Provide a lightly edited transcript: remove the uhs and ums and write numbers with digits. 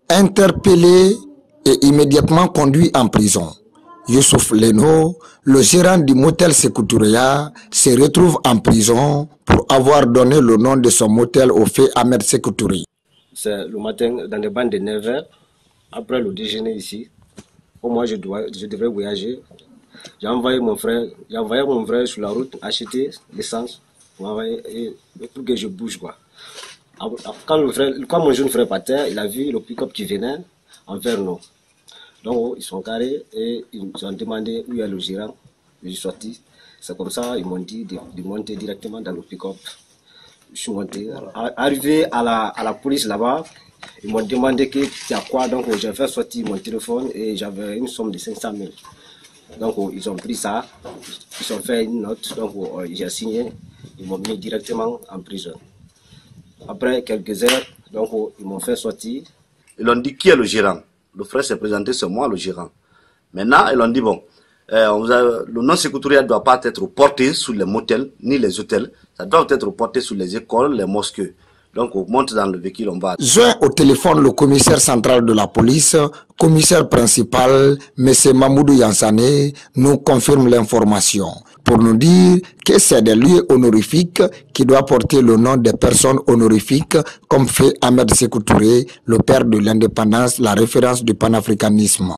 interpellé et immédiatement conduit en prison. Youssouf Leno, le gérant du motel Sékou Touréa, se retrouve en prison pour avoir donné le nom de son motel au fait Ahmed Sékou Touré. C'est le matin dans les bandes de 9h, après le déjeuner ici. Moi, je devrais voyager. J'ai envoyé mon frère sur la route acheter l'essence pour que je bouge, quoi. Quand mon jeune frère partait, il a vu le pick-up qui venait envers nous. Donc ils sont carrés et ils ont demandé où il y a le gérant. Je suis sorti. C'est comme ça ils m'ont dit de monter directement dans le pick-up. Je suis monté. Arrivé à la police là-bas, ils m'ont demandé qu'il y a quoi. Donc j'ai fait sortir mon téléphone et j'avais une somme de 500 000. Donc ils ont pris ça, ils ont fait une note, donc j'ai signé, ils m'ont mis directement en prison. Après quelques heures, donc ils m'ont fait sortir. Ils ont dit qui est le gérant. Le frère s'est présenté, c'est moi le gérant. Maintenant, ils ont dit bon, le nom Sékou Touré ne doit pas être porté sur les motels ni les hôtels, ça doit être porté sur les écoles, les mosquées. Donc on monte dans le véhicule, on va. Joint au téléphone le commissaire central de la police, commissaire principal, M. Mamoudou Yansane, nous confirme l'information pour nous dire que c'est des lieux honorifiques qui doivent porter le nom des personnes honorifiques comme fait Ahmed Sékou Touré, le père de l'indépendance, la référence du panafricanisme.